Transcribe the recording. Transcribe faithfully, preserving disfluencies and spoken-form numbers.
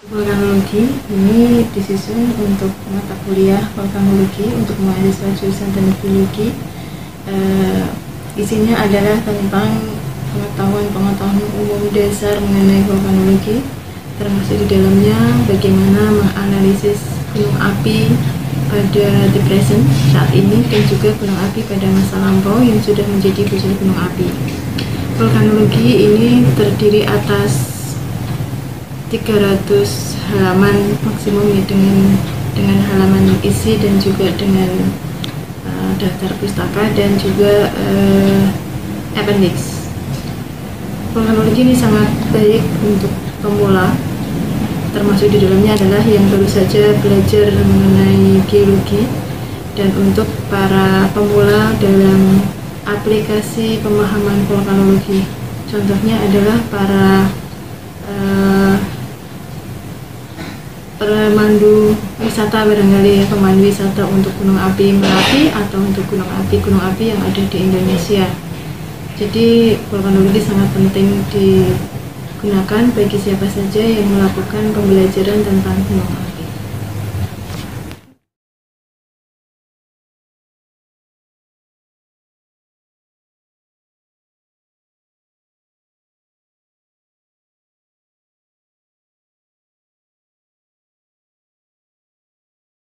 Vulkanologi ini disusun untuk mata kuliah vulkanologi untuk mahasiswa jurusan teknik geologi. E, isinya adalah tentang pengetahuan-pengetahuan umum dasar mengenai vulkanologi, termasuk di dalamnya bagaimana menganalisis gunung api pada the present saat ini dan juga gunung api pada masa lampau yang sudah menjadi bujur gunung api. Vulkanologi ini terdiri atas tiga ratus halaman maksimum ya, dengan dengan halaman isi dan juga dengan uh, daftar pustaka dan juga uh, appendix. Vulkanologi ini sangat baik untuk pemula, termasuk di dalamnya adalah yang baru saja belajar mengenai geologi, dan untuk para pemula dalam aplikasi pemahaman vulkanologi. Contohnya adalah para uh, pemandu wisata, barangkali ya, pemandu wisata untuk gunung api Merapi atau untuk gunung api gunung api yang ada di Indonesia. Jadi vulkanologi sangat penting digunakan bagi siapa saja yang melakukan pembelajaran tentang gunung api.